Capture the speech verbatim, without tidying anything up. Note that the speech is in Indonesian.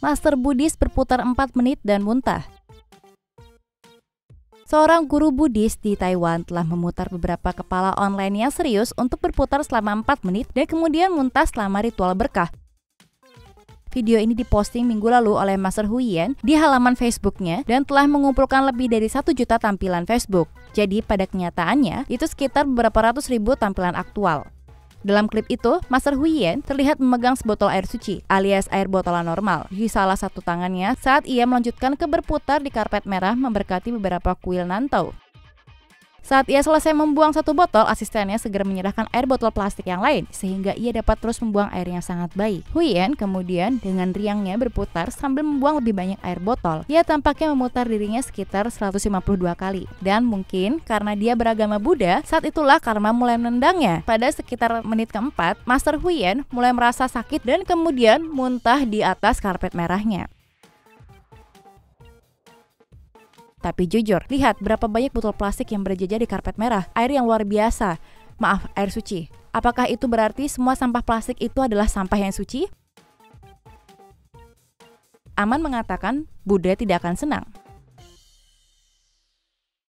Master Buddhis berputar empat menit dan muntah. Seorang guru Buddhis di Taiwan telah memutar beberapa kepala online yang serius untuk berputar selama empat menit dan kemudian muntah selama ritual berkah. Video ini diposting minggu lalu oleh Master Huyen di halaman Facebooknya dan telah mengumpulkan lebih dari satu juta tampilan Facebook. Jadi pada kenyataannya, itu sekitar beberapa ratus ribu tampilan aktual. Dalam klip itu, Master Huyen terlihat memegang sebotol air suci, alias air botolan normal, di salah satu tangannya saat ia melanjutkan ke berputar di karpet merah memberkati beberapa kuil Nantau. Saat ia selesai membuang satu botol, asistennya segera menyerahkan air botol plastik yang lain, sehingga ia dapat terus membuang air yang sangat baik. Huyen kemudian dengan riangnya berputar sambil membuang lebih banyak air botol. Ia tampaknya memutar dirinya sekitar seratus lima puluh dua kali. Dan mungkin karena dia beragama Buddha, saat itulah karma mulai menendangnya. Pada sekitar menit keempat, Master Huyen mulai merasa sakit dan kemudian muntah di atas karpet merahnya. Tapi jujur, lihat berapa banyak botol plastik yang berjejer di karpet merah. Air yang luar biasa. Maaf, air suci. Apakah itu berarti semua sampah plastik itu adalah sampah yang suci? Aman mengatakan Buddha tidak akan senang.